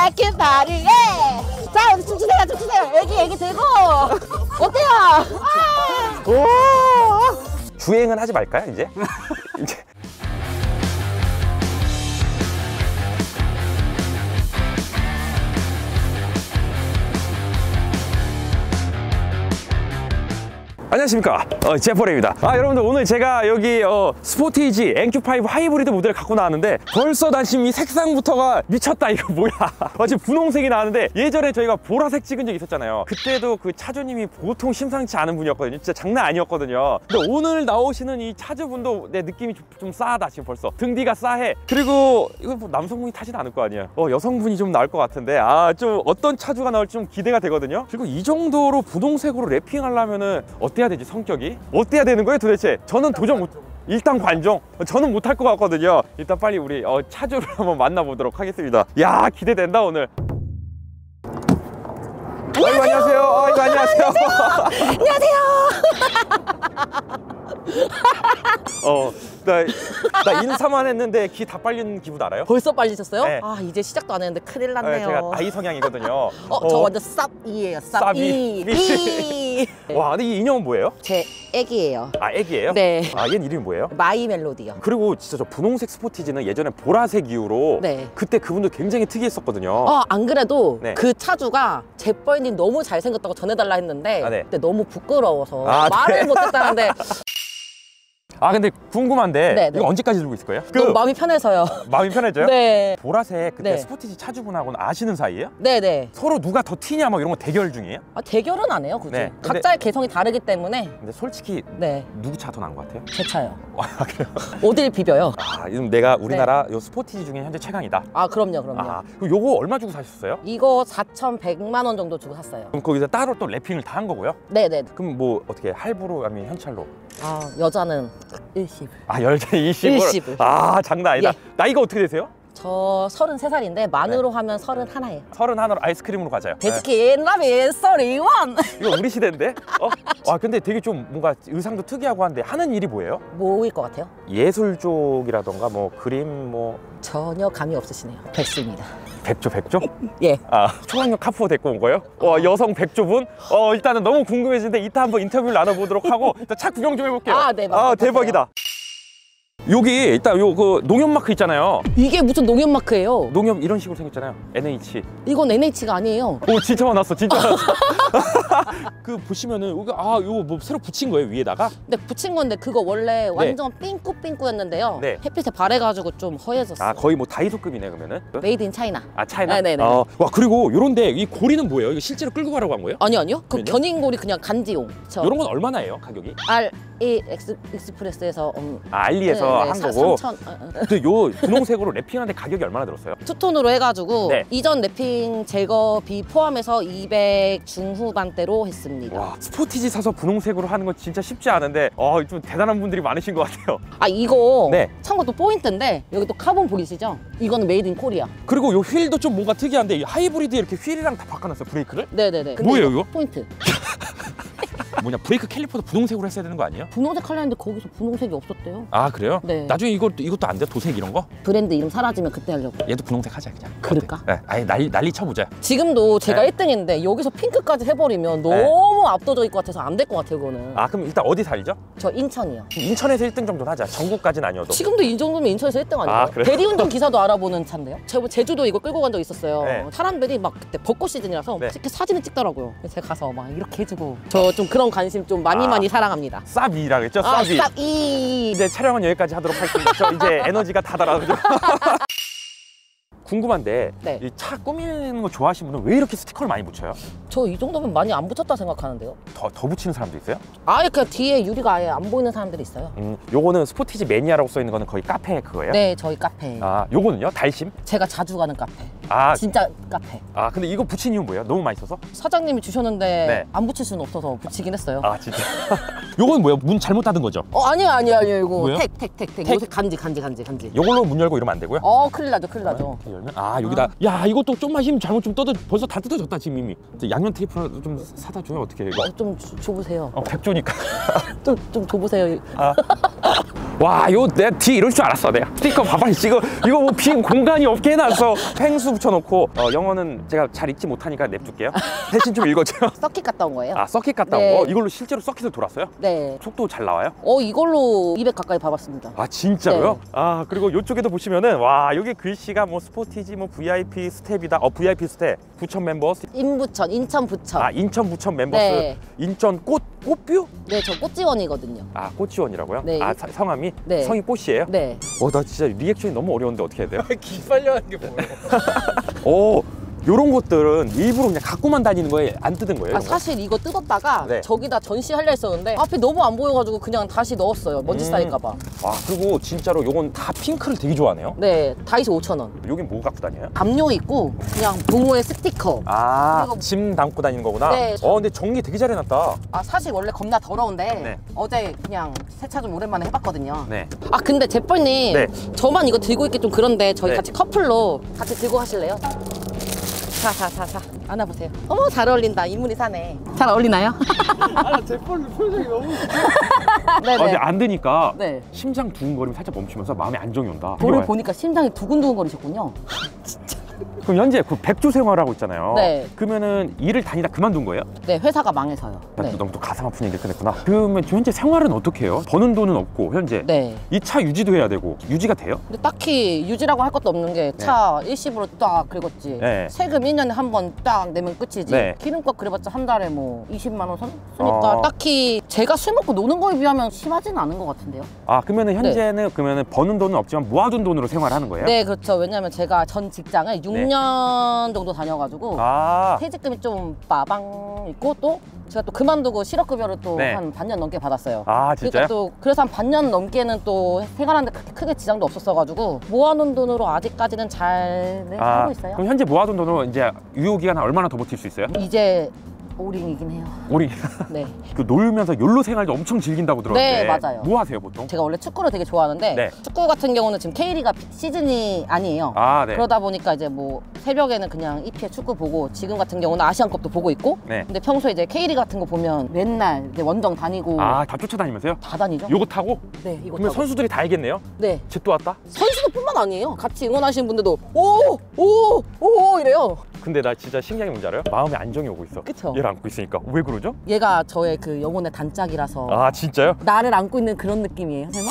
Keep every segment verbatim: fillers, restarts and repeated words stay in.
락키 파리에. 자, 춤추세요, 춤추세요. 애기, 애기 들고. 어때요? 아! 오! 주행은 하지 말까요, 이제? 이제. 안녕하십니까, 어, 제퍼레입니다. 아, 여러분들, 오늘 제가 여기 어, 스포티지 엠큐 파이브 하이브리드 모델을 갖고 나왔는데 벌써 난 지금 이 색상부터가 미쳤다. 이거 뭐야. 어, 지금 분홍색이 나왔는데 예전에 저희가 보라색 찍은 적 있었잖아요. 그때도 그 차주님이 보통 심상치 않은 분이었거든요. 진짜 장난 아니었거든요. 근데 오늘 나오시는 이 차주분도 내 느낌이 좀, 좀 싸하다. 지금 벌써 등 뒤가 싸해. 그리고 이거 뭐 남성분이 타진 않을 거 아니에요. 어, 여성분이 좀 나을 것 같은데, 아, 좀 어떤 차주가 나올지 좀 기대가 되거든요. 그리고 이 정도로 분홍색으로 래핑하려면은 어때야 되지? 성격이 어때야 되는 거예요 도대체? 저는 도전 못. 일단 관종 저는 못할 것 같거든요. 일단 빨리 우리 어, 차주를 한번 만나보도록 하겠습니다. 야, 기대된다 오늘. 안녕하세요. 아이고, 안녕하세요. 아이고, 안녕하세요. 안녕하세요. 어, 나, 나 인사만 했는데 기 다 빨린 기분 알아요? 벌써 빨리셨어요? 네. 아, 이제 시작도 안 했는데 큰일 네, 났네요. 제가 아이 성향이거든요. 어, 어, 저 완전 쌉이에요. 쌉이. 이. 와, 근데 이 인형은 뭐예요? 제 애기예요. 아, 애기예요? 네. 아, 얘는 이름이 뭐예요? 마이 멜로디요. 그리고 진짜 저 분홍색 스포티지는 예전에 보라색 이후로 네. 그때 그분도 굉장히 특이했었거든요. 어, 안 그래도 네. 그 차주가 제뻘님 너무 잘생겼다고 전해달라 했는데 아, 네. 그때 너무 부끄러워서 아, 말을 네. 못했다는데 아, 근데 궁금한데 네, 네. 이거 언제까지 들고 있을 거예요? 너무 마음이 편해서요. 마음이 편해져요? 네. 보라색 그때 네. 스포티지 차주분하고는 아시는 사이예요? 네네. 서로 누가 더 튀냐 막 이런 거 대결 중이에요? 아, 대결은 안 해요, 굳이. 네, 근데- 각자의 개성이 다르기 때문에. 근데 솔직히 네. 누구 차 더 나은 것 같아요? 제 차요. 아, 그래요? 어딜 비벼요? 아, 이건 내가 우리나라 요 스포티지 중에 현재 최강이다. 아, 그럼요, 그럼요. 아, 그럼 요거 얼마 주고 사셨어요? 이거 사천백만 원 정도 주고 샀어요. 그럼 거기서 따로 또 랩핑을 다 한 거고요? 네네. 그럼 뭐 어떻게 할부로 아니면 현찰로? 아, 여자는 일십. 아, 열대 이십으로? 일십을. 아, 장난 아니다. 예. 나이가 어떻게 되세요? 저 서른세 살인데 만으로 하면 서른하나예요. 서른 하나로 아이스크림으로 가자요. 네. 데스킨 라빈 서리원. 이거 우리 시대인데? 어? 아, 근데 되게 좀 뭔가 의상도 특이하고 한데 하는 일이 뭐예요? 뭐일 것 같아요? 예술 쪽이라던가 뭐 그림 뭐 전혀 감이 없으시네요. 백수입니다. 백조 백조? 예. 아, 초강력 카푸어 데리고 온 거예요? 어, 여성 백조분? 어, 일단은 너무 궁금해지는데 이따 한번 인터뷰를 나눠보도록 하고 일단 차 구경 좀 해볼게요. 아, 네, 아, 맞아요. 대박이다. 여기 일단 요 그 농협 마크 있잖아요. 이게 무슨 농협 마크예요? 농협 이런 식으로 생겼잖아요. 엔에이치. 이건 엔에이치가 아니에요. 오, 진짜 많았어, 진짜 많았어. 그 보시면은 여기 아, 요거 뭐 새로 붙인 거예요, 위에다가? 근데 붙인 건데 그거 원래 완전 삥꾸삥꾸였는데요. 네. 햇빛에 발해가지고 좀 허해졌어요. 아, 거의 뭐 다이소급이네 그러면은. 메이드 인 차이나. 아, 차이나? 네네네. 어, 와, 그리고 요런데 이 고리는 뭐예요? 이거 실제로 끌고 가라고 한 거예요? 아니요, 아니요. 그 그럼요? 견인고리 그냥 간지용. 저 요런 건 얼마나 해요, 가격이? 알 이 엑스, 익스프레스에서 음, 아, 알리에서 네, 네, 한 사- 거고. 삼천, 어, 어. 근데 요 분홍색으로 랩핑하는데 가격이 얼마나 들었어요? 투톤으로 해가지고 네. 이전 랩핑 제거비 포함해서 이백 중후반대로 했습니다. 와, 스포티지 사서 분홍색으로 하는 건 진짜 쉽지 않은데 어, 좀 대단한 분들이 많으신 것 같아요. 아, 이거 네. 참고 또 포인트인데 여기 또 카본 보이시죠? 이거는 메이드 인 코리아. 그리고 요 휠도 좀 뭔가 특이한데 이 하이브리드 이렇게 휠이랑 다 바꿔놨어요, 브레이크를? 네네네. 근데 뭐예요, 이거? 포인트. 뭐냐, 브레이크 캘리퍼도 분홍색으로 했어야 되는 거 아니에요? 분홍색 컬러인데 거기서 분홍색이 없었대요. 아, 그래요? 네. 나중에 이거, 이것도 안 돼요? 도색 이런 거? 브랜드 이름 사라지면 그때 하려고. 얘도 분홍색 하자 그냥. 그럴까? 네, 아예 난리, 난리 쳐보자. 지금도 제가 네. 일 등인데 여기서 핑크까지 해버리면 너무 압도적일 것 같아서 안 될 것 같아요, 그거는. 아, 그럼 일단 어디 살죠? 저 인천이요. 인천에서 일 등 정도는 하자. 전국까지는 아니어도. 지금도 이 정도면 인천에서 일 등 아니에요? 아, 그래요? 대리운전 기사도 알아보는 차인데요? 제가 제주도 이거 끌고 간 적 있었어요. 네. 사람들이 막 그때 벚꽃 시즌이라서 네. 이렇게 사진을 찍더라고요. 그래서 제가 가서 막 이렇게 해주고 저 좀 그런 관심 좀 많이 아. 많이 사랑합니다. 싸비라 그랬죠? 아, 싸비. 쌉이. 이제 촬영은 여기까지 하도록 하겠습니다. 저 이제 에너지가 다 달아가지고. 궁금한데 네. 이 차 꾸미는 거 좋아하시는 분은 왜 이렇게 스티커를 많이 붙여요? 저 이 정도면 많이 안 붙였다 생각하는데요? 더, 더 붙이는 사람도 있어요? 아예 그냥 뒤에 유리가 아예 안 보이는 사람들이 있어요. 음, 요거는 스포티지 매니아라고 써있는 거는 거의 카페 그거예요? 네, 저희 카페. 아, 요거는요? 달심? 제가 자주 가는 카페. 아, 진짜 카페. 아, 근데 이거 붙인 이유는 뭐예요? 너무 많이 써서? 사장님이 주셨는데 네. 안 붙일 수는 없어서 붙이긴 했어요. 아, 진짜? 요건 뭐야? 문 잘못 닫은 거죠? 어 아니요 아니요 아니요 이거 뭐요? 택 택 택택 택? 요새 간지 간지 간지 간지. 요걸로 문 열고 이러면 안 되고요? 어 큰일 나죠 큰일 나죠. 이렇게 열면 아 여기다 야 이것도 좀만 힘 잘못 좀 떠도 벌써 다 뜯어졌다 지금 이미. 양면 테이프라도 좀 사다 줘요 어떻게 이거? 어, 좀 줘- 줘보세요. 어 백조니까. 좀 좀 줘보세요. 아. 와, 요 내 뒤에 이럴 줄 알았어 내가. 스티커 봐봐, 이거 이거 뭐 빈 공간이 없게 해놨어. 펭수 붙여놓고. 어, 영어는 제가 잘 읽지 못하니까 냅둘게요. 대신 좀 읽어줘요. 서킷 갔다 온 거예요. 아, 서킷 갔다 네. 온 거. 이걸로 실제로 서킷을 돌았어요? 네. 속도 잘 나와요? 어 이걸로 이백 가까이 봐봤습니다. 아 진짜로요? 네. 아 그리고 이쪽에도 보시면은 와 여기 글씨가 뭐 스포티지 뭐 브이아이피 스텝이다. 어 브이아이피 스텝 부천 멤버. 인부천, 인천 부천. 아 인천 부천 멤버스. 네. 인천 꽃 꽃뷰? 네, 저 꽃지원이거든요. 아 꽃지원이라고요? 네. 아 사- 성함이? 네. 성이 꽃이에요? 네. 어 나 진짜 리액션이 너무 어려운데 어떻게 해야 돼요? 기빨려 하는 게 뭐예요? 오 요런 것들은 일부러 그냥 갖고만 다니는 거에 안 뜯은 거예요? 아 이런 거? 사실 이거 뜯었다가 네. 저기다 전시하려 했었는데 앞이 너무 안 보여가지고 그냥 다시 넣었어요. 먼지 음. 쌓일까봐. 와 그리고 진짜로 요건 다 핑크를 되게 좋아하네요. 네, 다이소 오천 원. 여긴 뭐 갖고 다녀요? 담요 있고 그냥 붕어의 스티커. 아, 그리고- 짐 담고 다니는 거구나. 네. 어, 근데 정리 되게 잘 해놨다. 아 사실 원래 겁나 더러운데 네. 어제 그냥 세차 좀 오랜만에 해봤거든요. 네. 아 근데 제뻘님 네. 저만 이거 들고 있기 좀 그런데 저희 네. 같이 커플로 같이 들고 하실래요? 자자자자 안아보세요. 어머 잘 어울린다. 이문이 사네. 잘 어울리나요? 아, 제펄 표정이 너무 아, 네네. 근데 안 되니까 네. 심장 두근거리면 살짝 멈추면서 마음에 안정이 온다. 저를 필요해. 보니까 심장이 두근두근 거리셨군요. 그럼 현재 그 백조 생활하고 있잖아요. 네. 그러면은 일을 다니다 그만둔 거예요? 네, 회사가 망해서요. 나 네. 또 너무 또 가슴 아픈 얘기를 꺼냈구나. 그러면 현재 생활은 어떻게 해요? 버는 돈은 없고 현재 네. 이 차 유지도 해야 되고 유지가 돼요? 근데 딱히 유지라고 할 것도 없는 게 차 일시불로 딱 긁었지. 네. 세금 일 년에 한 번 딱 내면 끝이지. 네. 기름값 그래봤자 한 달에 뭐 이십만 원 선? 쓰니까 어. 딱히 제가 술 먹고 노는 거에 비하면 심하지는 않은 것 같은데요. 아 그러면은 현재는 그러면은 버는 돈은 없지만 모아둔 돈으로 생활하는 거예요? 네, 그렇죠. 왜냐면 제가 전 직장을 육 년 정도 다녀가지고 아 퇴직금이 좀 빠방 있고 또 제가 또 그만두고 실업급여를 또 네. 한 반년 넘게 받았어요. 아, 진짜요? 그러니까 또 그래서 한 반년 넘게는 또 생활하는데 그렇게 크게 지장도 없었어가지고 모아놓은 돈으로 아직까지는 잘 네, 아, 살고 있어요. 그럼 현재 모아둔 돈으로 이제 유효 기간 얼마나 더 버틸 수 있어요? 이제 오링이긴 해요. 우리 네. 그 놀면서 욜로 생활도 엄청 즐긴다고 들었는데 네, 맞아요. 뭐 하세요 보통? 제가 원래 축구를 되게 좋아하는데 네. 축구 같은 경우는 지금 K리가 시즌이 아니에요. 아 네. 그러다 보니까 이제 뭐 새벽에는 그냥 이피엘 축구 보고 지금 같은 경우는 아시안컵도 보고 있고 네. 근데 평소에 이제 K리그 같은 거 보면 맨날 이제 원정 다니고 아다 쫓아다니면서요? 다 다니죠? 요거 타고? 네, 이거 그러면 타고. 선수들이 다 알겠네요? 네. 쟤 또 왔다? 선수들뿐만 아니에요. 같이 응원하시는 분들도 오! 오! 오! 이래요. 근데 나 진짜 신기한 게 뭔지 알아요? 마음에 안정이 오고 있어. 그쵸? 얘를 안고 있으니까. 왜 그러죠? 얘가 저의 그 영혼의 단짝이라서 아 진짜요? 나를 안고 있는 그런 느낌이에요. 설마?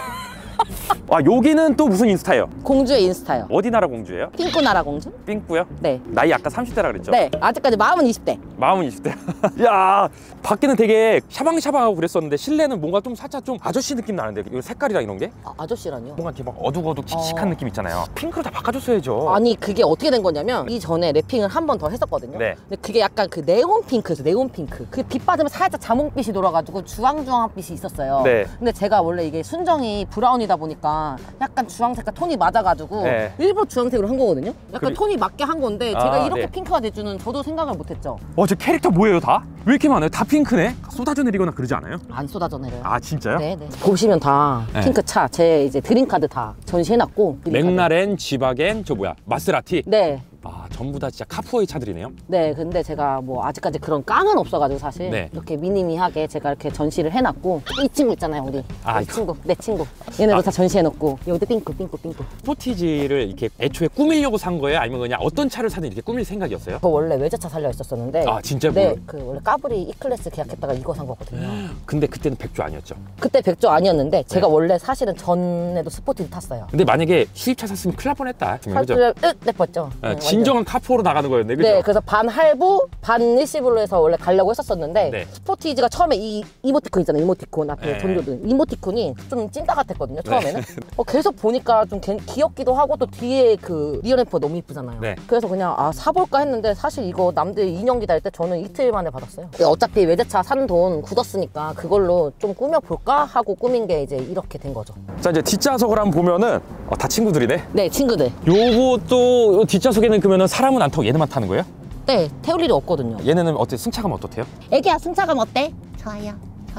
아 여기는 또 무슨 인스타예요? 공주의 인스타요. 어디 나라 공주예요? 핑크나라 공주? 삥꾸요? 네. 나이 아까 삼십 대라 그랬죠? 네. 아직까지 마음은 이십 대. 마음은 이십 대. 야 밖에는 되게 샤방샤방하고 그랬었는데 실내는 뭔가 좀 살짝 좀 아저씨 느낌 나는데 이 색깔이랑 이런 게 아, 아저씨라뇨? 뭔가 이렇게 막 어둑어둑 칙칙한 어. 느낌 있잖아요. 핑크로 다 바꿔줬어야죠. 아니 그게 어떻게 된 거냐면 이전에 랩핑을 한 번 더 했었거든요. 네. 근데 그게 약간 그 네온 핑크였어요. 네온 핑크. 그 빛 받으면 살짝 자몽빛이 돌아가지고 주황주황한 빛이 있었어요. 네. 근데 제가 원래 이게 순정이 브라운이다 보니까 약간 주황색과 톤이 맞아가지고 네. 일부러 주황색으로 한 거거든요. 약간 그리- 톤이 맞게 한 건데 아, 제가 이렇게 네. 핑크가 될 줄은 저도 생각을 못했죠. 어, 저 캐릭터 뭐예요 다? 왜 이렇게 많아요? 다 핑크네? 쏟아져 내리거나 그러지 않아요? 안 쏟아져 내려요. 아 진짜요? 네네. 보시면 다 네. 핑크 차, 제 이제 드림카드 다 전시해놨고. 드림카드. 맥라렌, 지바겐, 저 뭐야 마세라티? 네. 아 전부 다 진짜 카푸어의 차들이네요. 네, 근데 제가 뭐 아직까지 그런 깡은 없어가지고 사실 네. 이렇게 미니미하게 제가 이렇게 전시를 해놨고 이 친구 있잖아요, 우리 아, 이 이거. 친구, 내 친구 얘네도 아. 다 전시해놓고 여기도 띵꾸 띵꾸 띵꾸. 스포티지를 이렇게 애초에 꾸미려고 산 거예요? 아니면 그냥 어떤 차를 사든 이렇게 꾸밀 생각이었어요? 저 원래 외제차 살려 있었었는데 아, 진짜요? 네, 뭐요? 그 원래 까브리 E클래스 계약했다가 이거 산 거거든요. 근데 그때는 백조 아니었죠. 그때 백조 아니었는데 제가 네. 원래 사실은 전에도 스포티를 탔어요. 근데 만약에 수입차 샀으면 큰일 날 뻔했다. 그죠? 살줄 으 내뻤죠. 네, 진정한 카푸어로 나가는 거였네, 그죠? 네, 그래서 반 할부, 반 일시불로 해서 원래 가려고 했었었는데 네. 스포티지가 처음에 이 이모티콘 있잖아요, 이모티콘 앞에 네. 전조등 이모티콘이 좀 찐따 같았거든요, 처음에는. 어, 계속 보니까 좀 괜- 귀엽기도 하고 또 뒤에 그 리어램프가 너무 이쁘잖아요. 네. 그래서 그냥 아 사볼까 했는데 사실 이거 남들 이 년 기다릴 때 저는 이틀 만에 받았어요. 어차피 외제차 산 돈 굳었으니까 그걸로 좀 꾸며볼까 하고 꾸민 게 이제 이렇게 된 거죠. 자 이제 뒷좌석을 한번 보면은 어, 다 친구들이네. 네, 친구들. 요것도 요 뒷좌석에는 그러면은 사람은 안 타고 얘네만 타는 거예요? 네, 태울 일이 없거든요. 얘네는 어때? 승차감 어떻대요? 애기야, 승차감 어때? 좋아요. 좋아요.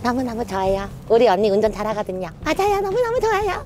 너무너무 좋아요. 우리 언니 운전 잘하거든요. 맞아요. 너무너무 좋아요.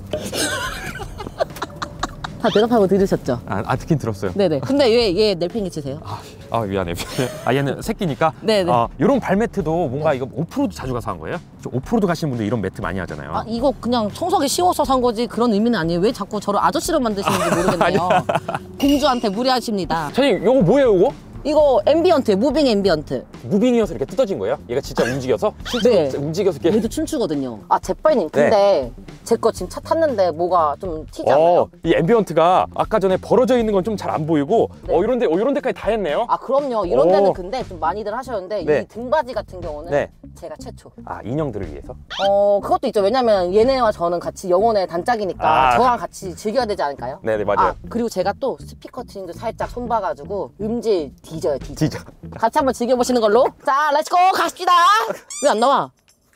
다 대답하고 들으셨죠? 아, 아 듣긴 들었어요. 네네. 근데 왜 얘 넬팽이 치세요? 아, 아 미안해. 아 얘는 새끼니까. 네네. 아, 이런 발 매트도 뭔가 이거 오프로드 자주 가서 한 거예요? 저 오프로드 가시는 분들 이런 매트 많이 하잖아요. 아 이거 그냥 청소하기 쉬워서 산 거지 그런 의미는 아니에요. 왜 자꾸 저를 아저씨로 만드시는지 모르겠네요. 공주한테 무례하십니다. 사장님 이거 뭐예요 이거? 이거 앰비언트, 무빙 앰비언트. 무빙이어서 이렇게 뜯어진 거예요? 얘가 진짜 움직여서? 실제로 네. 움직여서 이렇게. 얘도 춤추거든요. 아 제빨님 근데 제 거 지금 차 탔는데 뭐가 좀 튀지 않나요? 어, 이 앰비언트가 아까 전에 벌어져 있는 건 좀 잘 안 보이고 네. 어 이런데 어 이런 데까지 다 했네요. 아 그럼요. 이런 데는 오. 근데 좀 많이들 하셨는데 네. 이 등받이 같은 경우는 네. 제가 최초. 아 인형들을 위해서? 어 그것도 있죠. 왜냐면 얘네와 저는 같이 영혼의 단짝이니까 아. 저랑 같이 즐겨야 되지 않을까요? 네네 맞아요. 아 그리고 제가 또 스피커 튜닝도 살짝 손봐가지고 음질 뒤져요 뒤져. 진짜. 같이 한번 즐겨보시는 걸로. 자 렛츠고 갑시다. 왜 안 나와?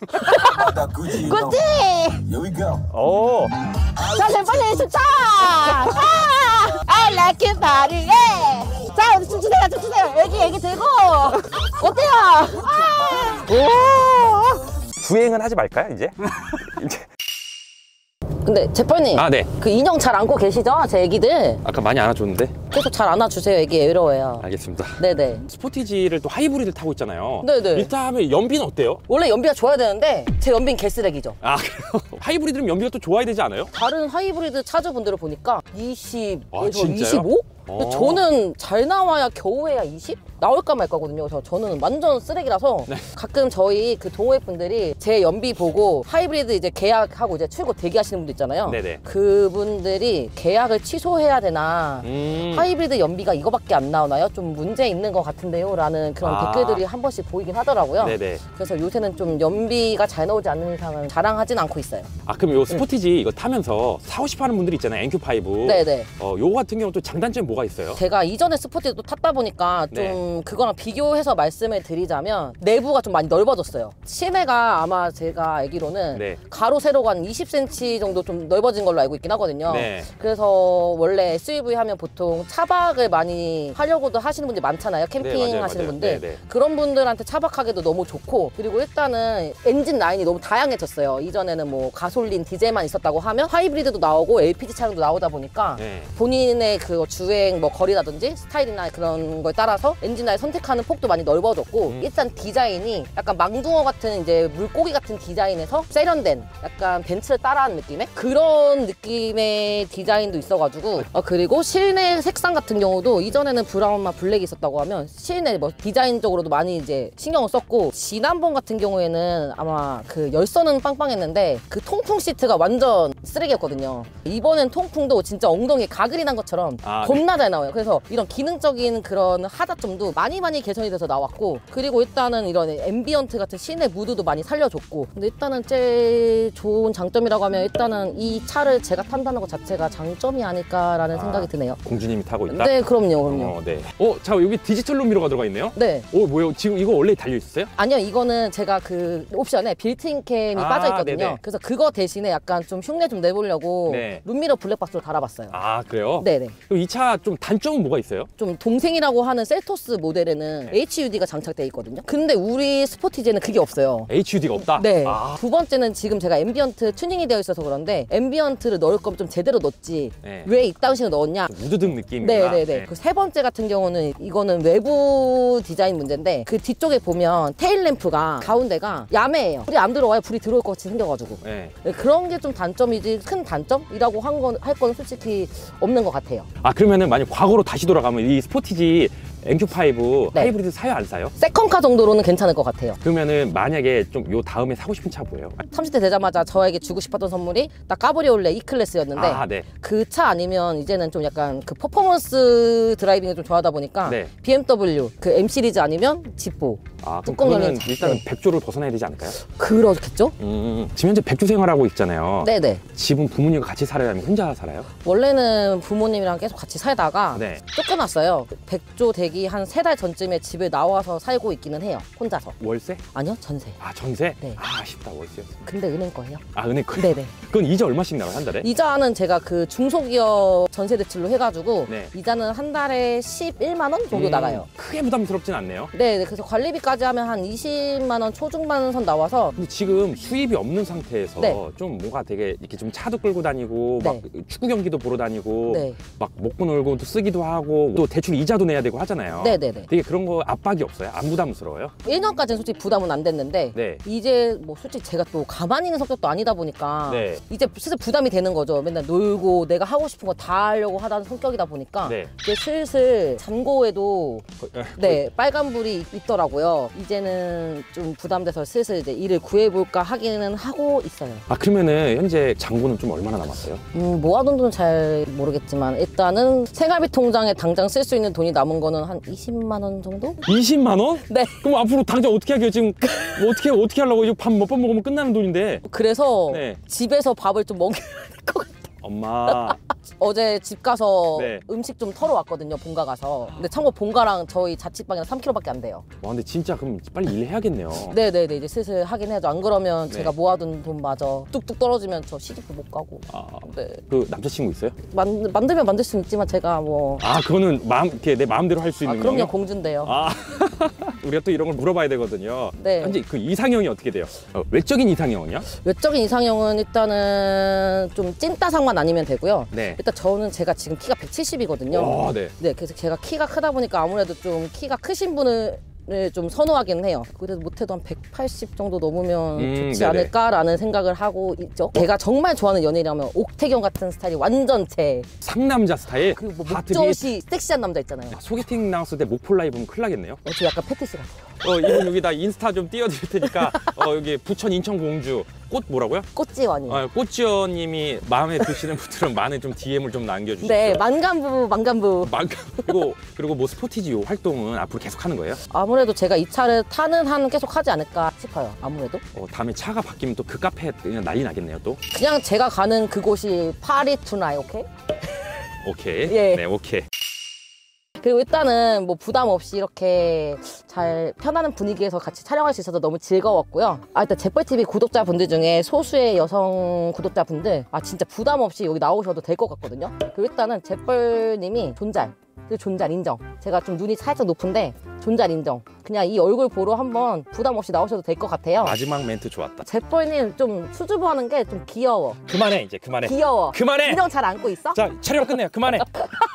굿지! Here we go. 오. 자 제빨리 춤춰! 아! I like it party yeah! 자 춤추세요 춤추세요 애기 애기 들고 어때요? 아! 오! 주행은 하지 말까요 이제? 이제. 근데 제빨님 아 네. 그 인형 잘 안고 계시죠? 제 애기들 아까 많이 안아줬는데. 계속 잘 안아주세요. 애기 외로워요. 알겠습니다. 네네. 스포티지를 또 하이브리드 타고 있잖아요. 네네. 일단 하면 연비는 어때요? 원래 연비가 좋아야 되는데 제 연비는 개쓰레기죠. 아 그래요? 하이브리드는 연비가 또 좋아야 되지 않아요? 다른 하이브리드 차주분들을 보니까 이십에서 아, 진짜요? 이십오? 근데 어. 저는 잘 나와야 겨우 해야 이십? 나올까 말까거든요. 그래서 저는 완전 쓰레기라서 네. 가끔 저희 그 동호회 분들이 제 연비 보고 하이브리드 이제 계약하고 이제 출고 대기하시는 분들 있잖아요. 네네. 그분들이 계약을 취소해야 되나 음. 하이브리드 연비가 이거밖에 안 나오나요? 좀 문제 있는 것 같은데요? 라는 그런 아. 댓글들이 한 번씩 보이긴 하더라고요. 네네. 그래서 요새는 좀 연비가 잘 나오지 않는 이상은 자랑하진 않고 있어요. 아 그럼 요 스포티지 이거 타면서 사고 싶어 하는 분들이 있잖아요. 엠큐 파이브. 네네. 어 요거 같은 경우는 또 장단점이 뭐가 있어요? 제가 이전에 스포티도 탔다 보니까 좀 네. 그거랑 비교해서 말씀을 드리자면 내부가 좀 많이 넓어졌어요. 시내가 아마 제가 알기로는 네. 가로 세로가 한 이십 센티미터 정도 좀 넓어진 걸로 알고 있긴 하거든요. 네. 그래서 원래 에스유브이 하면 보통 차박을 많이 하려고도 하시는 분들이 많잖아요. 캠핑 네, 맞아요, 하시는 맞아요. 분들. 네, 네. 그런 분들한테 차박하기도 너무 좋고 그리고 일단은 엔진 라인이 너무 다양해졌어요. 이전에는 뭐 가솔린, 디젤만 있었다고 하면 하이브리드도 나오고 엘피지 차량도 나오다 보니까 네. 본인의 그 주행 뭐 거리라든지 스타일이나 그런 걸 따라서 엔진 라인 선택하는 폭도 많이 넓어졌고 음. 일단 디자인이 약간 망둥어 같은 이제 물고기 같은 디자인에서 세련된 약간 벤츠를 따라하는 느낌의 그런 느낌의 디자인도 있어가지고 어, 그리고 실내 색상 같은 경우도 이전에는 브라운만 블랙이 있었다고 하면 실내 뭐 디자인적으로도 많이 이제 신경을 썼고 지난번 같은 경우에는 아마 그 열선은 빵빵했는데 그 통풍 시트가 완전 쓰레기였거든요. 이번엔 통풍도 진짜 엉덩이에 가글이 난 것처럼 아, 겁나 잘 나와요. 그래서 이런 기능적인 그런 하자점도 많이 많이 개선이 돼서 나왔고 그리고 일단은 이런 앰비언트 같은 시내 무드도 많이 살려줬고 근데 일단은 제일 좋은 장점이라고 하면 일단은 이 차를 제가 탄다는 것 자체가 장점이 아닐까라는 아. 생각이 드네요. 공주님이 타고 있다? 네 그럼요 그럼요. 어, 네. 어, 자 여기 디지털 룸미러가 들어가 있네요? 네. 오, 뭐예요? 지금 이거 원래 달려 있었어요? 아니요 이거는 제가 그 옵션에 빌트인 캠이 아, 빠져있거든요. 네네. 그래서 그거 대신에 약간 좀 흉내 좀 내보려고 네. 룸미러 블랙박스로 달아봤어요. 아, 그래요? 네네. 그럼 이 차 좀 단점은 뭐가 있어요? 좀 동생이라고 하는 셀토스 모델에는 네. 에이치유디가 장착되어 있거든요. 근데 우리 스포티지에는 그게 없어요. 에이치유디가 없다? 네. 아, 두 번째는 지금 제가 앰비언트 튜닝이 되어 있어서 그런데 앰비언트를 넣을 거면 좀 제대로 넣었지 네. 왜 이딴 식으로 넣었냐. 좀 무드등 느낌이구나. 네네네. 그 세 번째 같은 경우는 이거는 외부 디자인 문제인데 그 뒤쪽에 보면 테일 램프가 가운데가 야매해요. 불이 안 들어와요. 불이 들어올 것 같이 생겨가지고. 네. 네, 그런 게 좀 단점이지 큰 단점이라고 한 건 할 건 솔직히 없는 것 같아요. 아, 그러면은 만약 과거로 다시 돌아가면 이 스포티지 엠큐 파이브 네. 하이브리드 사요, 안 사요? 세컨카 정도로는 괜찮을 것 같아요. 그러면은 만약에 좀 요 다음에 사고 싶은 차 뭐예요? 삼십 대 되자마자 저에게 주고 싶었던 선물이 딱 까브리올레 E클래스였는데 아, 네. 그 차 아니면 이제는 좀 약간 그 퍼포먼스 드라이빙을 좀 좋아하다 보니까 네. 비엠더블유 그 M 시리즈 아니면 지포 아, 그럼 뚜껑 그거는 열린 차. 일단은 네. 백조를 벗어나야 되지 않을까요? 그렇겠죠? 음, 지금 현재 백조 생활하고 있잖아요. 네네. 집은 부모님과 같이 살아요? 아니면 혼자 살아요? 원래는 부모님이랑 계속 같이 살다가 네. 쫓겨났어요. 백조 되기 한 세 달 전쯤에 집에 나와서 살고 있기는 해요. 혼자서. 월세? 아니요, 전세. 아 전세? 네. 아 아쉽다 월세였어. 근데 은행 거예요. 아 은행 거. 네네. 그건 이자 얼마씩 나와요 한 달에? 이자는 제가 그 중소기업 전세 대출로 해가지고 네. 이자는 한 달에 십일만 원 정도 음, 나가요. 크게 부담스럽진 않네요. 네, 그래서 관리비까지 하면 한 이십만 원 초중반 선 나와서 근데 지금 수입이 없는 상태에서 네. 좀 뭔가 되게 이렇게 좀 차도 끌고 다니고 네. 막 축구 경기도 보러 다니고 네. 막 먹고 놀고 또 쓰기도 하고 또 대출 이자도 내야 되고 하잖아요. 네네네. 되게 그런 거 압박이 없어요? 안 부담스러워요? 일 년까지는 솔직히 부담은 안 됐는데 네. 이제 뭐 솔직히 제가 또 가만히 있는 성격도 아니다 보니까 네. 이제 슬슬 부담이 되는 거죠. 맨날 놀고 내가 하고 싶은 거 다 하려고 하다는 성격이다 보니까 네. 이제 슬슬 잠고에도 거- 네 빨간불이 있더라고요. 이제는 좀 부담돼서 슬슬 이제 일을 구해볼까 하기는 하고 있어요. 아 그러면은 현재 잔고는 좀 얼마나 남았어요? 음, 모아둔 돈은 잘 모르겠지만 일단은 생활비 통장에 당장 쓸 수 있는 돈이 남은 거는 한 이십만 원 정도? 이십만 원? 네. 그럼 앞으로 당장 어떻게 하게요? 지금 뭐 어떻게 어떻게 하려고 이거 밥 몇 번 먹으면 끝나는 돈인데. 그래서 네. 집에서 밥을 좀 먹여야 될 것 같아요. 엄마. 어제 집 가서 네. 음식 좀 털어 왔거든요. 본가 가서. 근데 참고 본가랑 저희 자취방이랑 삼 킬로미터밖에 안 돼요. 와 근데 진짜 그럼 빨리 일해야겠네요. 네네네 이제 슬슬 하긴 해야죠. 안 그러면 네. 제가 모아둔 돈마저 뚝뚝 떨어지면 저 시집도 못 가고. 아, 네. 그 남자친구 있어요? 만, 만들면 만들 수는 있지만 제가 뭐. 아 그거는 마음 이렇게 내 마음대로 할 수 아, 있는 그럼요. 거요? 공주인데요. 아 우리가 또 이런 걸 물어봐야 되거든요. 네. 현재 그 이상형이 어떻게 돼요? 어, 외적인 이상형은요? 외적인 이상형은 일단은 좀 찐따상만 아니면 되고요. 네. 일단 저는 제가 지금 키가 백칠십이거든요. 와, 네. 네, 그래서 제가 키가 크다 보니까 아무래도 좀 키가 크신 분을 좀 선호하긴 해요. 그래도 못해도 한 백팔십 정도 넘으면 음, 좋지 네네. 않을까라는 생각을 하고 있죠. 제가 정말 좋아하는 연예인이라면 옥태경 같은 스타일이 완전 제 상남자 스타일. 그리고 뭐 하트비. 목젖이 섹시한 남자 있잖아요. 소개팅 나왔을 때 목폴라이 보면 큰일 나겠네요. 어, 저 약간 패티시 같아요. 어, 이분 여기다 인스타 좀 띄워드릴 테니까 어, 여기 부천 인천 공주 꽃 뭐라고요? 꽃지원이. 어, 꽃지원님이 마음에 드시는 분들은 많은 좀 디엠을 좀 남겨주시죠. 네, 만간부, 만간부. 만- 그리고 그리고 뭐 스포티지 요 활동은 앞으로 계속 하는 거예요? 아무래도 제가 이 차를 타는 한 계속 하지 않을까 싶어요. 아무래도. 어, 다음에 차가 바뀌면 또 그 카페 그냥 난리 나겠네요 또. 그냥 제가 가는 그곳이 파리 투나잇, 오케이? 오케이. 예. 네, 오케이. 그리고 일단은 뭐 부담 없이 이렇게 잘 편안한 분위기에서 같이 촬영할 수 있어서 너무 즐거웠고요. 아, 일단 재벌티비 구독자분들 중에 소수의 여성 구독자분들 아 진짜 부담 없이 여기 나오셔도 될 것 같거든요. 그리고 일단은 재벌님이 존잘 그 존잘 인정. 제가 좀 눈이 살짝 높은데 존잘 인정. 그냥 이 얼굴 보러 한번 부담 없이 나오셔도 될 것 같아요. 마지막 멘트 좋았다. 재벌님 좀 수줍어하는 게 좀 귀여워. 그만해 이제 그만해. 귀여워. 그만해. 인정 잘 안고 있어? 자 촬영 끝내요. 그만해.